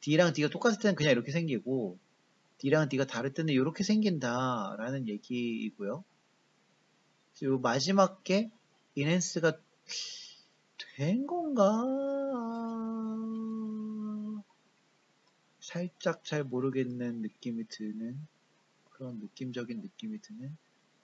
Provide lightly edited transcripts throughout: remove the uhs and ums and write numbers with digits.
D랑 D가 똑같을 때는 그냥 이렇게 생기고 D랑 D가 다를 때는 이렇게 생긴다라는 얘기이고요. 그리고 마지막 게 인핸스가 된 건가? 살짝 잘 모르겠는 느낌이 드는 그런 느낌적인 느낌이 드는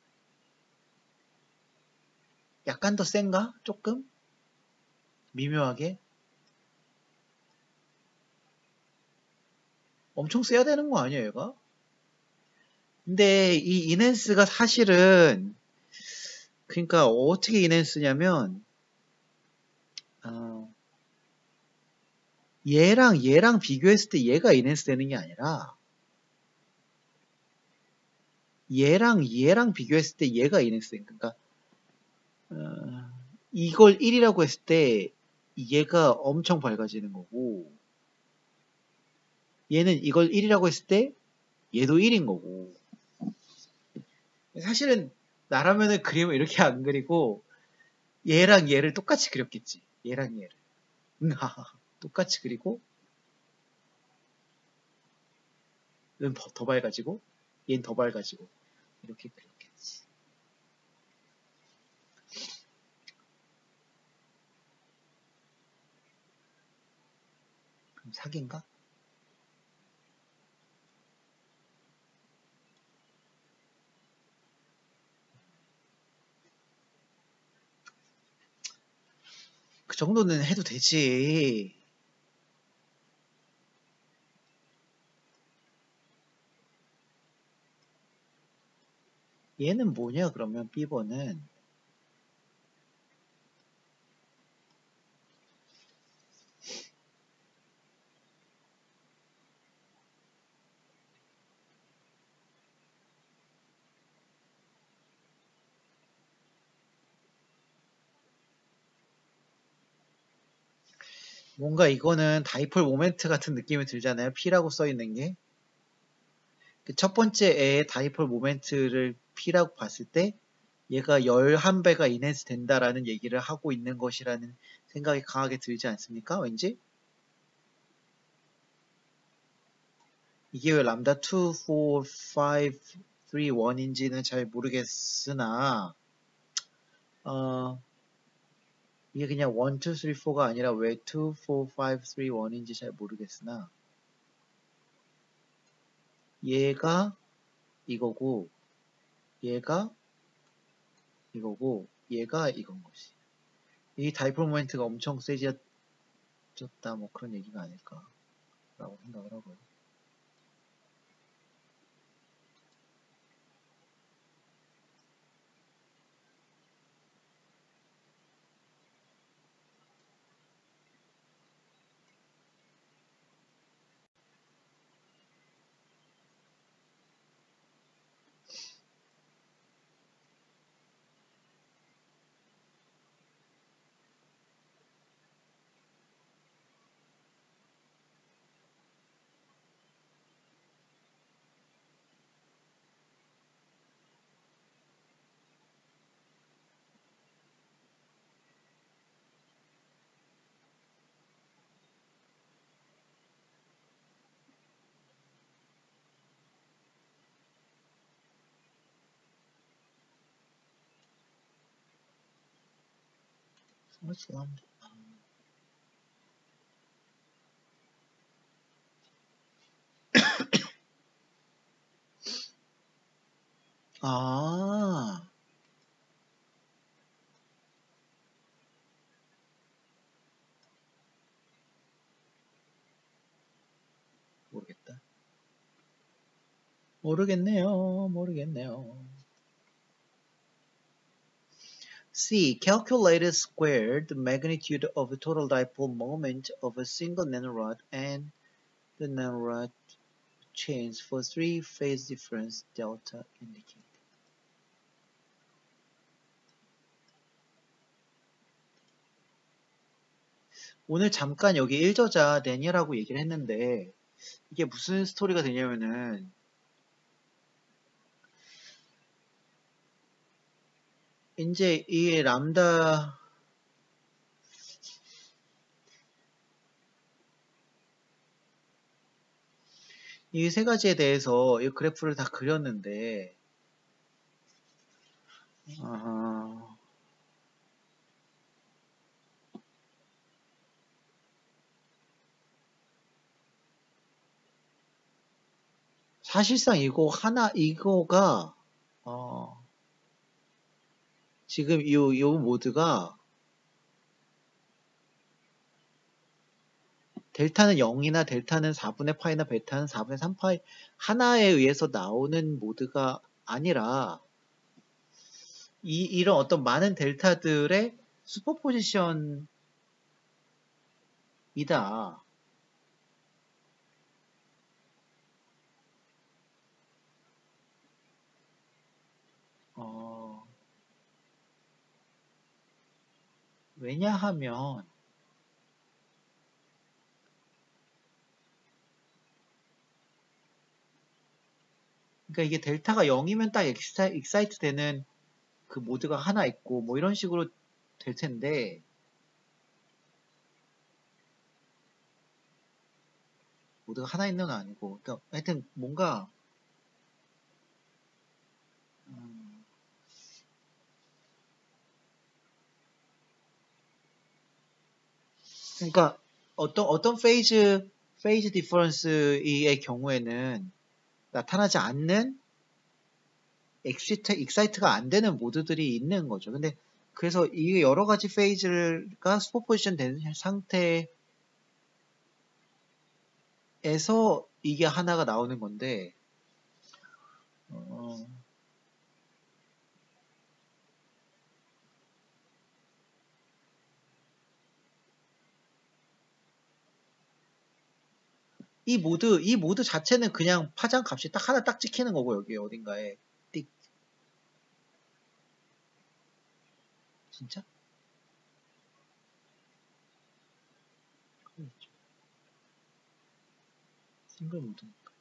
약간 더 센가? 조금? 미묘하게? 엄청 세야 되는 거 아니에요, 얘가? 근데 이 인핸스가 사실은 그러니까 어떻게 인핸스냐면 어, 얘랑 비교했을 때 얘가 인핸스 되는 게 아니라 얘랑 비교했을 때 얘가 인핸스 되는 거니까 이걸 1이라고 했을 때 얘가 엄청 밝아지는 거고 얘는 이걸 1이라고 했을 때 얘도 1인 거고 사실은 나라면은 그림을 이렇게 안 그리고 얘랑 얘를 똑같이 그렸겠지. 얘랑 얘를. 똑같이 그리고 얘는 더 밝아지고 얘는 더 밝아지고 이렇게 그렸겠지. 그럼 사기인가? 그 정도는 해도 되지. 얘는 뭐냐 그러면 B번은 뭔가 이거는 다이폴 모멘트 같은 느낌이 들잖아요. P라고 써있는 게. 그 첫 번째 애의 다이폴 모멘트를 P라고 봤을 때 얘가 11배가 인핸스 된다라는 얘기를 하고 있는 것이라는 생각이 강하게 들지 않습니까? 왠지? 이게 왜 람다 2, 4, 5, 3, 1인지는 잘 모르겠으나 이게 그냥 1, 2, 3, 4가 아니라 왜 2, 4, 5, 3, 1인지 잘 모르겠으나 얘가 이거고 얘가 이거고 얘가 이건 것이 이 다이폴 모멘트가 엄청 세졌다 뭐 그런 얘기가 아닐까라고 생각을 하고요. 아 모르겠다. 모르겠네요. C. Calculated square the magnitude of the total dipole moment of a single nanorod and the nanorod chains for 3 phase difference delta indicated. 오늘 잠깐 여기 1저자 데니얼하고 얘기를 했는데 이게 무슨 스토리가 되냐면은 이제 이 람다 이 세 가지에 대해서 이 그래프를 다 그렸는데, 어, 사실상 이거가, 어, 지금 요 모드가 델타는 0이나 델타는 4분의 파이나 베타는 4분의 3파이 하나에 의해서 나오는 모드가 아니라 이런 어떤 많은 델타들의 슈퍼포지션이다. 어, 왜냐하면 그러니까 이게 델타가 0이면 딱 익사이트 되는 그 모드가 하나 있고 뭐 이런 식으로 될 텐데 모드가 하나 있는 건 아니고 그러니까 하여튼 뭔가 음, 그러니까 어떤 페이즈 디퍼런스의 경우에는 나타나지 않는 익사이트가 안 되는 모드들이 있는 거죠. 근데 그래서 이 여러 가지 페이즈가 슈퍼포지션 된 상태에서 이게 하나가 나오는 건데 어, 이 모드 자체는 그냥 파장 값이 딱 하나 딱 찍히는 거고 여기 어딘가에 띡 진짜? 싱글 모드.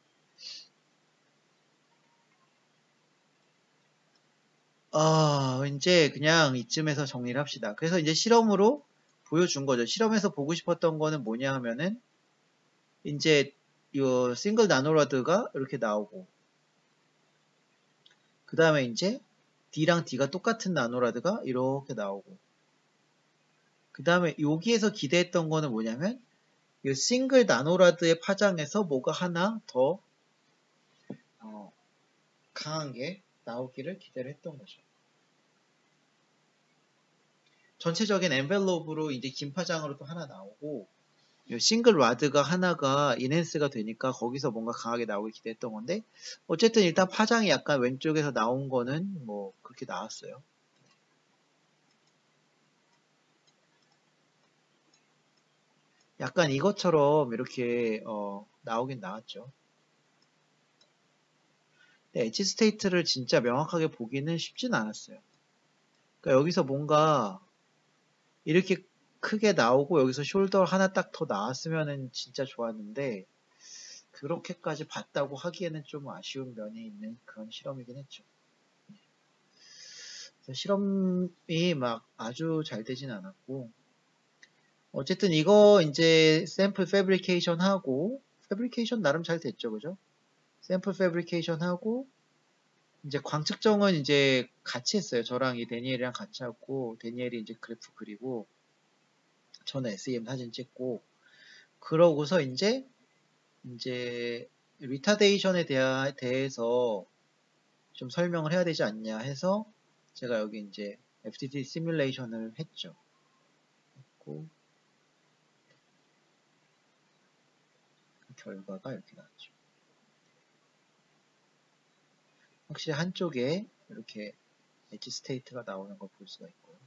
이제 그냥 이쯤에서 정리를 합시다. 그래서 이제 실험으로 보여준 거죠. 실험에서 보고 싶었던 거는 뭐냐 하면은 이제 이 싱글 나노라드가 이렇게 나오고 그 다음에 이제 D랑 D가 똑같은 나노라드가 이렇게 나오고 그 다음에 여기에서 기대했던 거는 뭐냐면 이 싱글 나노라드의 파장에서 뭐가 하나 더 어, 강한 게 나오기를 기대를 했던 거죠. 전체적인 엔벨롭으로 이제 긴 파장으로 또 하나 나오고 이 싱글 라드가 하나가 인핸스가 되니까 거기서 뭔가 강하게 나오길 기대했던 건데 어쨌든 일단 파장이 약간 왼쪽에서 나온 거는 뭐 그렇게 나왔어요. 약간 이것처럼 이렇게 나오긴 나왔죠. 근데 엣지 스테이트를 진짜 명확하게 보기는 쉽진 않았어요. 그러니까 여기서 뭔가 이렇게 크게 나오고 여기서 숄더 하나 딱 더 나왔으면은 진짜 좋았는데 그렇게까지 봤다고 하기에는 좀 아쉬운 면이 있는 그런 실험이긴 했죠. 그래서 실험이 막 아주 잘 되진 않았고 어쨌든 이거 이제 샘플 패브리케이션 하고 패브리케이션 나름 잘 됐죠, 그죠? 샘플 패브리케이션 하고 이제 광측정은 이제 같이 했어요. 저랑 이 데니엘이랑 같이 하고 데니엘이 이제 그래프 그리고 저는 SEM 사진 찍고 그러고서 이제 리타데이션에 대해서 좀 설명을 해야 되지 않냐 해서 제가 여기 이제 FTT 시뮬레이션을 했죠. 그 결과가 이렇게 나왔죠. 확실히 한쪽에 이렇게 엣지 스테이트가 나오는 걸 볼 수가 있고요.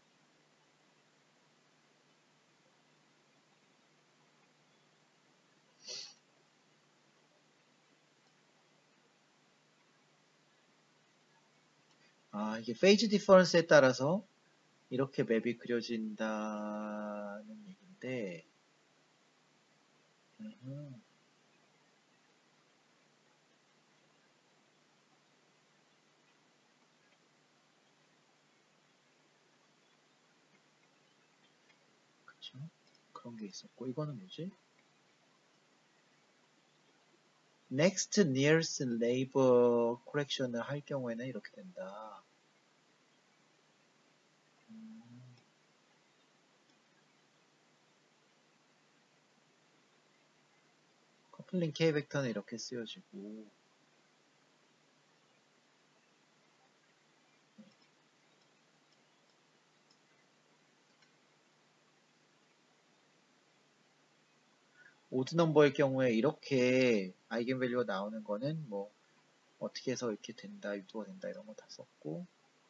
이게 페이즈 디퍼런스에 따라서 이렇게 맵이 그려진다는 얘기인데, 음, 그쵸? 그런 게 있었고, 이거는 뭐지? next nearest neighbor correction을 할 경우에는 이렇게 된다. 커플링 K 벡터는 이렇게 쓰여지고 오드 넘버의 경우에 이렇게 아이겐밸류가 나오는 거는 뭐 어떻게 해서 이렇게 된다, 유도가 된다 이런 거 다 썼고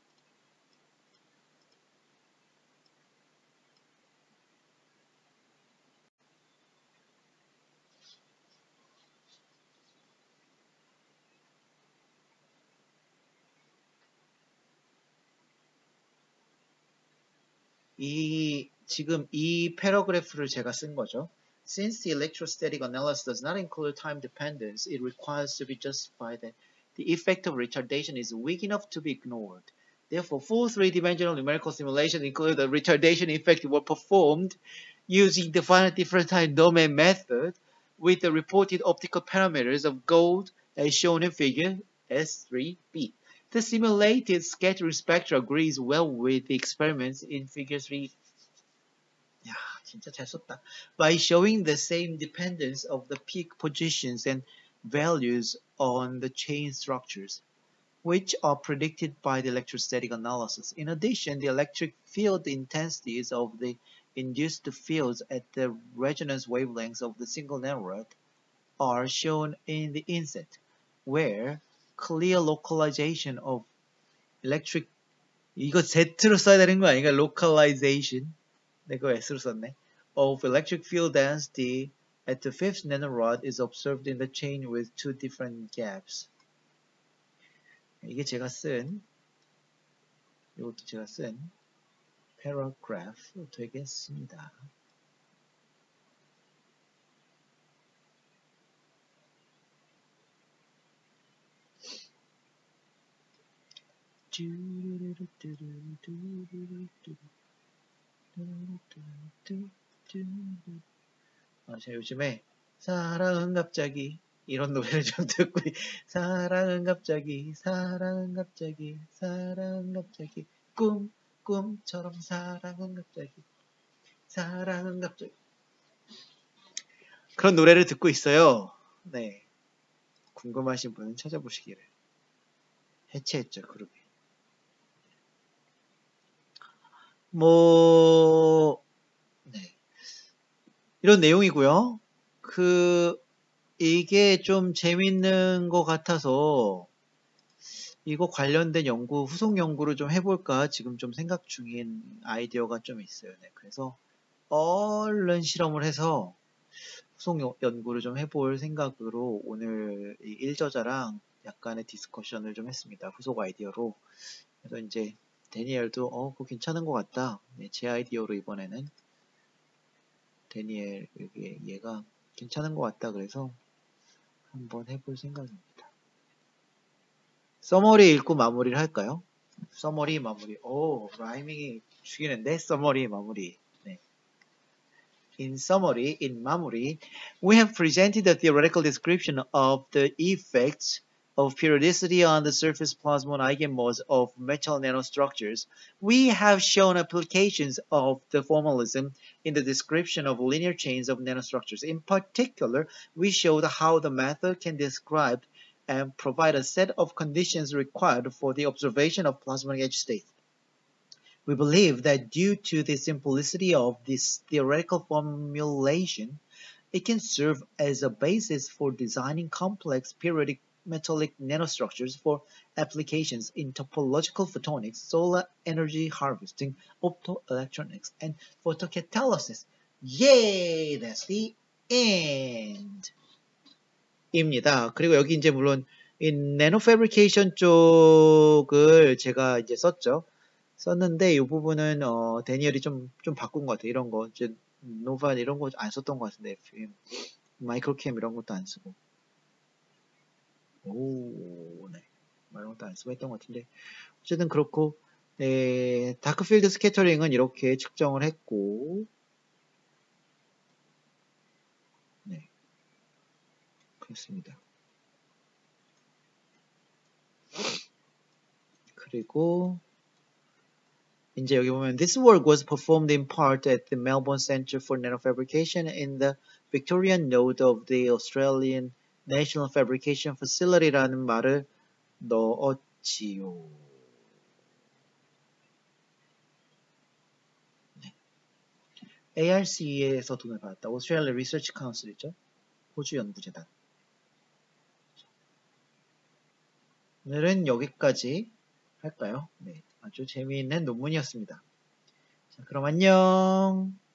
지금 이 패러그래프를 제가 쓴 거죠. Since the electrostatic analysis does not include time dependence, it requires to be justified that the effect of retardation is weak enough to be ignored. Therefore, full three-dimensional numerical simulations including the retardation effect were performed using the finite difference time domain method with the reported optical parameters of gold as shown in figure S3b. The simulated scattering spectra agrees well with the experiments in figure 3. 야, 진짜 잘 썼다. By showing the same dependence of the peak positions and values on the chain structures, which are predicted by the electrostatic analysis. In addition, the electric field intensities of the induced fields at the resonance wavelengths of the single nanorod are shown in the inset, where clear localization of electric 이거 Z로 써야 되는 거 아닌가? localization 내가 S로 썼네. of electric field density at the fifth nanorod is observed in the chain with two different gaps. 이게 제가 쓴 이것도 제가 쓴 paragraph 되겠습니다. 제가 요즘에 사랑은 갑자기 이런 노래를 좀 듣고 사랑은 갑자기 사랑은 갑자기 사랑은 갑자기 꿈처럼 사랑은 갑자기 사랑은 갑자기 그런 노래를 듣고 있어요. 네, 궁금하신 분은 찾아보시기를. 해체했죠, 그룹이. 네. 이런 내용이고요. 이게 좀 재밌는 것 같아서 이거 관련된 연구, 후속 연구를 좀 해볼까 지금 좀 생각 중인 아이디어가 좀 있어요. 네, 그래서 얼른 실험을 해서 후속 연구를 좀 해볼 생각으로 오늘 이 1저자랑 약간의 디스커션을 좀 했습니다. 후속 아이디어로. 그래서 이제 데니엘도 그거 괜찮은 것 같다. 네, 제 아이디어로 이번에는 데니엘 얘가 괜찮은 것 같다. 그래서 한번 해볼 생각입니다. 서머리 읽고 마무리를 할까요? 서머리 마무리. 라이밍이 죽이는데 서머리 마무리. 네. In summary, in 마무리, we have presented a theoretical description of the effects of periodicity on the surface plasmon eigenmodes of metal nanostructures. We have shown applications of the formalism in the description of linear chains of nanostructures. In particular, we showed how the method can describe and provide a set of conditions required for the observation of plasmonic edge state. We believe that due to the simplicity of this theoretical formulation, it can serve as a basis for designing complex periodic metallic nanostructures for applications in topological photonics, solar energy harvesting, optoelectronics, and photocatalysis. Yay! That's the end. 입니다. 그리고 여기 이제 물론 이 나노 패브리케이션 쪽을 제가 이제 썼는데 이 부분은 데니얼이 좀 바꾼 것 같아요. 이런 거 이제 노바 이런 거 안 썼던 것 같은데 FM 마이크로캠 이런 것도 안 쓰고 네 이런 것도 안 쓰고 했던 것 같은데 어쨌든 그렇고 다크필드 스캐터링은 이렇게 측정을 했고 네 그렇습니다. 그리고 이제 여기 보면 this work was performed in part at the Melbourne Centre for Nanofabrication in the Victorian node of the Australian National Fabrication Facility라는 말을 넣었지요. 네. ARC에서 돈을 받았다. Australia Research Council이죠. 호주 연구재단. 오늘은 여기까지 할까요? 네, 아주 재미있는 논문이었습니다. 자, 그럼 안녕.